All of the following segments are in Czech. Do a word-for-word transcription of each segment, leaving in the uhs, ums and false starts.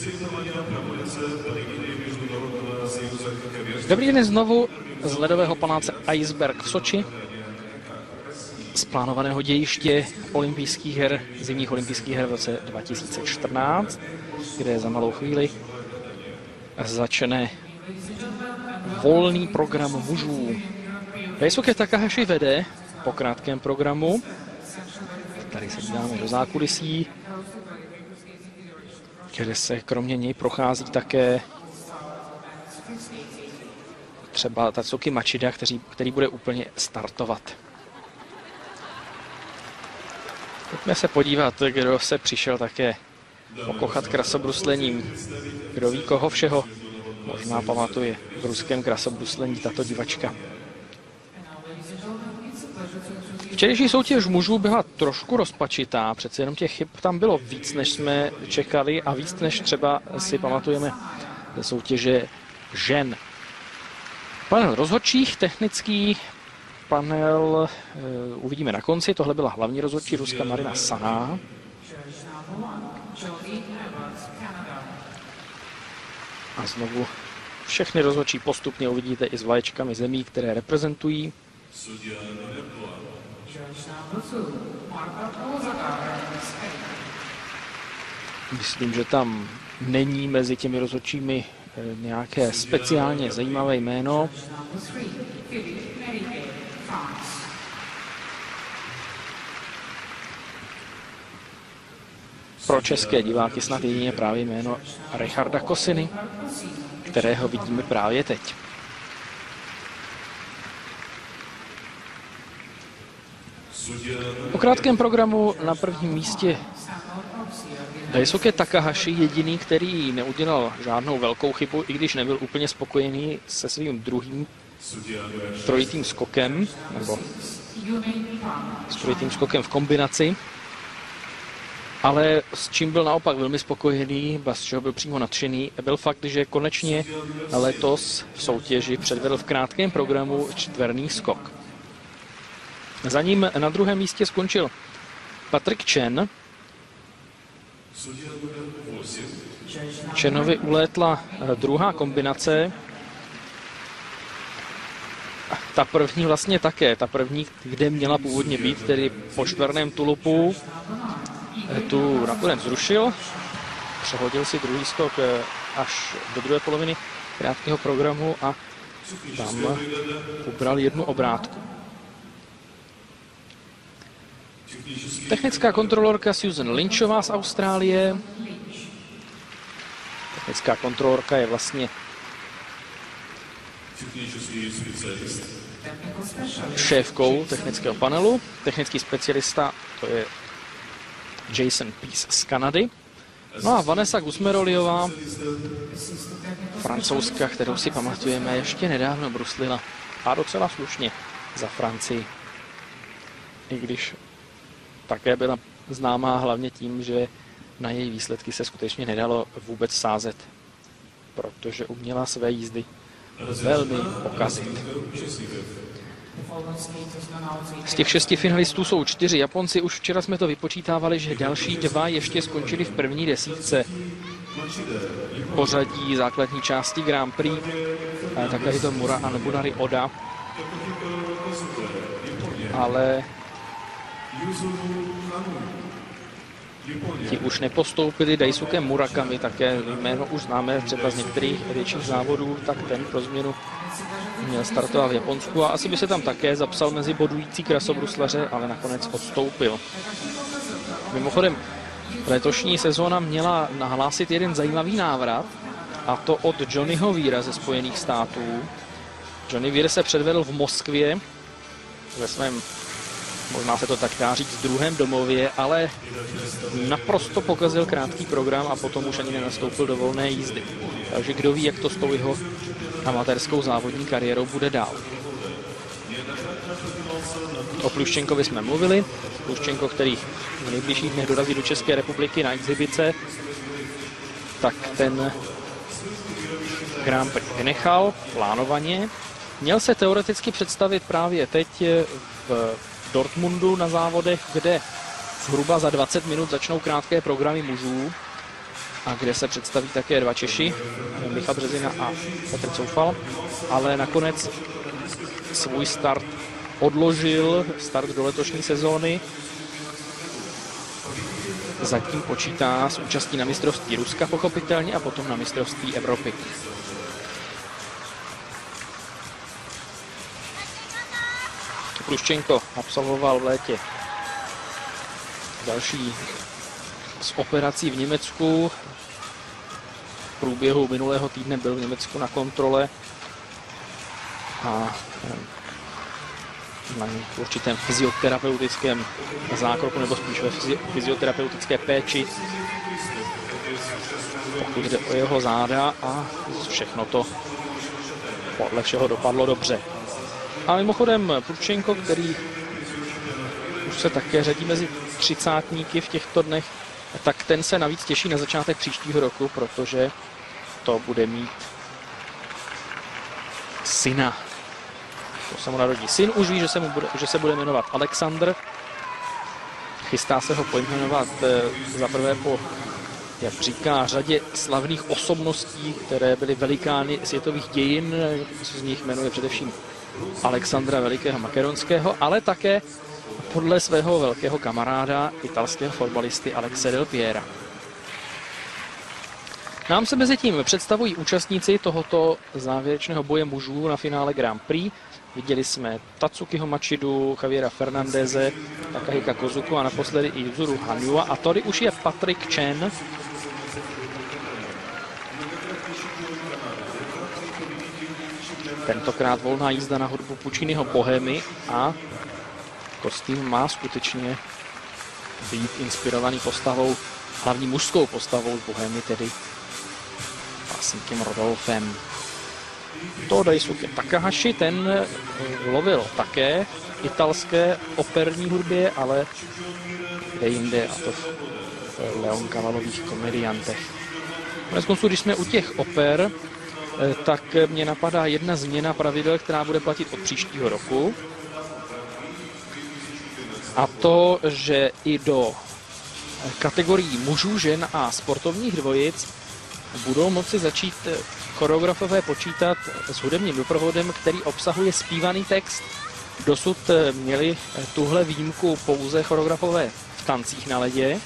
Dobrý den znovu z ledového paláce Iceberg v Soči, z plánovaného dějiště olympijských her, zimních olympijských her v roce dva tisíce čtrnáct, kde za malou chvíli začne volný program mužů. Daisuke Takahashi vede po krátkém programu. Tady se díváme do zákulisí, kde se kromě něj prochází také třeba Tatsuki Machida, který, který bude úplně startovat. Pojďme se podívat, kdo se přišel také pokochat krasobruslaním. Kdo ví, koho všeho možná pamatuje v ruském krasobruslení tato divačka. Včerejší soutěž mužů byla trošku rozpačitá, přece jenom těch chyb tam bylo víc, než jsme čekali a víc, než třeba si pamatujeme ze soutěže žen. Panel rozhodčích, technický panel e, uvidíme na konci. Tohle byla hlavní rozhodčí Ruska Marina Saná. A znovu všechny rozhodčí postupně uvidíte i s vlaječkami zemí, které reprezentují. Myslím, že tam není mezi těmi rozhodčími nějaké speciálně zajímavé jméno. Pro české diváky snad jedině právě jméno Richarda Kosiny, kterého vidíme právě teď. Po krátkém programu na prvním místě Daisuke Takahashi, jediný, který neudělal žádnou velkou chybu, i když nebyl úplně spokojený se svým druhým trojitým skokem, nebo s trojitým skokem v kombinaci. Ale s čím byl naopak velmi spokojený, z čeho byl přímo nadšený, byl fakt, že konečně letos v soutěži předvedl v krátkém programu čtverný skok. Za ním na druhém místě skončil Patrick Chen. Chenovi ulétla druhá kombinace. Ta první vlastně také, ta první, kde měla původně být, tedy po čtvrném tulupu, tu nakonec zrušil. Přehodil si druhý skok až do druhé poloviny krátkého programu a tam ubral jednu obrátku. Technická kontrolorka Susan Lynchová z Austrálie. Technická kontrolorka je vlastně šéfkou technického panelu. Technický specialista to je Jason Peace z Kanady. No a Vanessa Gusmeroliová, Francouzka, kterou si pamatujeme, ještě nedávno bruslila a docela slušně za Francii. I když také byla známá hlavně tím, že na její výsledky se skutečně nedalo vůbec sázet, protože uměla své jízdy velmi pokazit. Z těch šesti finalistů jsou čtyři Japonci. Už včera jsme to vypočítávali, že další dva ještě skončili v první desítce pořadí základní části Grand Prix. Takhle je to Mura a Nobunari Oda. Ale ti už nepostoupili. Daisuke Murakami, také jméno už známe třeba z některých větších závodů, tak ten pro změnu měl startovat v Japonsku a asi by se tam také zapsal mezi bodující krasobruslaře, ale nakonec odstoupil. Mimochodem, letošní sezóna měla nahlásit jeden zajímavý návrat, a to od Johnnyho Weira ze Spojených států. Johnny Weir se předvedl v Moskvě ve svém, možná se to tak dá říct, druhém domově, ale naprosto pokazil krátký program a potom už ani nenastoupil do volné jízdy. Takže kdo ví, jak to s tou jeho amatérskou závodní kariérou bude dál. O Pluščenkovi jsme mluvili. Pluščenko, který v nejbližších dnech dorazí do České republiky na exibice, tak ten Grand Prix vynechal plánovaně. Měl se teoreticky představit právě teď v Dortmundu na závodech, kde zhruba za dvacet minut začnou krátké programy mužů. a kde se představí také dva Češi, Michal Březina a Petr Coufal, ale nakonec svůj start odložil, start do letošní sezóny. Zatím počítá s účastí na mistrovství Ruska pochopitelně a potom na mistrovství Evropy. Pruščenko absolvoval v létě další z operací v Německu. V průběhu minulého týdne byl v Německu na kontrole a na určitém fyzioterapeutickém zákroku, nebo spíš ve fyzioterapeutické péči, pokud jde o jeho záda, a všechno to podle všeho dopadlo dobře. A mimochodem Pruščenko, který už se také řadí mezi třicátníky v těchto dnech, tak ten se navíc těší na začátek příštího roku, protože to bude mít syna. To se mu narodí syn, už ví, že se, mu bude, že se bude jmenovat Alexandr. Chystá se ho pojmenovat za prvé po, jak říká, řadě slavných osobností, které byly velikány světových dějin. Z nich jmenuje především Alexandra Velikého Makedonského, ale také podle svého velkého kamaráda, italského fotbalisty Alexe Del Piera. Nám se mezi tím představují účastníci tohoto závěrečného boje mužů na finále Grand Prix. Viděli jsme Tatsukiho Machidu, Javiera Fernandeze, Takahika Kozuku a naposledy i Yuzuru Hanyu. A tady už je Patrick Chen. Tentokrát volná jízda na hudbu Pucciniho Bohemy a kostým má skutečně být inspirovaný postavou, hlavní mužskou postavou z Bohemy, tedy básníkem Rodolfem. To Daisuke Takahashi, ten lovil také italské operní hudbě, ale kde jinde, a to v Leon Cavalových komediantech. Koneckonců, když jsme u těch oper, tak mě napadá jedna změna pravidel, která bude platit od příštího roku. A to, že i do kategorií mužů, žen a sportovních dvojic budou moci začít choreografové počítat s hudebním doprovodem, který obsahuje zpívaný text. Dosud měli tuhle výjimku pouze choreografové v tancích na ledě.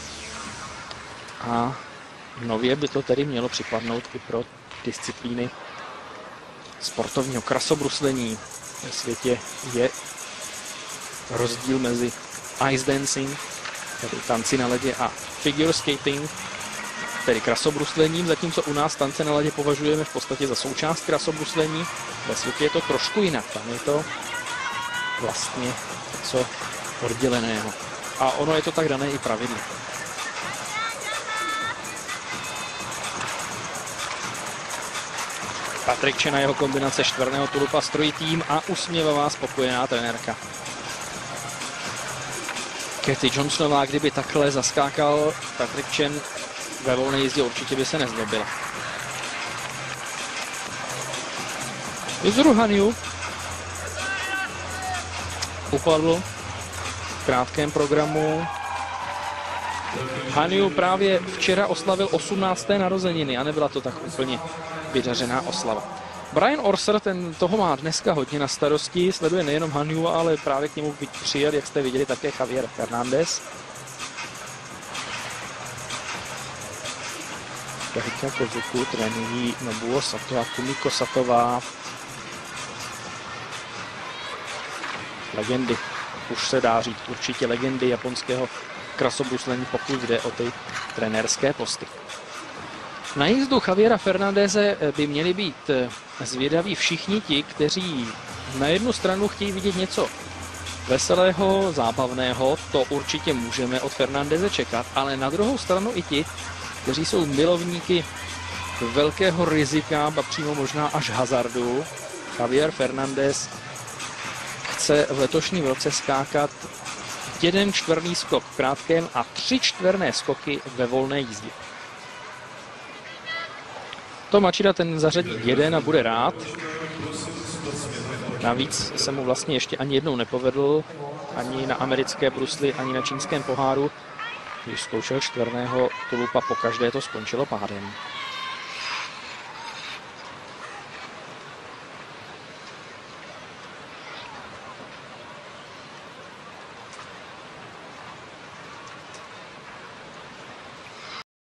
A nově by to tedy mělo připadnout i pro disciplíny sportovního krasobruslení. Ve světě je rozdíl mezi ice dancing, tedy tanci na ledě, a figure skating, tedy krasobruslením, zatímco u nás tance na ledě považujeme v podstatě za součást krasobruslení. Ve světě je to trošku jinak, tam je to vlastně něco odděleného. A ono je to tak dané i pravidlo. Patrick Chen a jeho kombinace čtverného tulupa strojí tým a usměvavá spokojená trenérka. Kathy Johnsonová, kdyby takhle zaskákal Patrick Chen ve volné jízdě, určitě by se nezlobila. Yuzuru Hanyu upadl v krátkém programu. Hanyu právě včera oslavil osmnácté narozeniny a nebyla to tak úplně vydařená oslava. Brian Orser, ten toho má dneska hodně na starosti, sleduje nejenom Hanyu, ale právě k němu přijel, jak jste viděli, také Javier Fernandez. Takahika Kozuku trénují Nobuo Sato a Kumiko Satová. Legendy, už se dá říct, určitě legendy japonského krasobruslení, pokud jde o ty trenérské posty. Na jízdu Javiera Fernandeze by měli být zvědaví všichni ti, kteří na jednu stranu chtějí vidět něco veselého, zábavného, to určitě můžeme od Fernandeze čekat, ale na druhou stranu i ti, kteří jsou milovníky velkého rizika, a přímo možná až hazardu. Javier Fernandez chce v letošním roce skákat jeden čtverný skok v krátkém a tři čtverné skoky ve volné jízdě. To Machida ten zařadí jeden a bude rád. Navíc se mu vlastně ještě ani jednou nepovedl, ani na americké brusli, ani na čínském poháru Když zkoušel čtverného tulupa, pokaždé to skončilo pádem.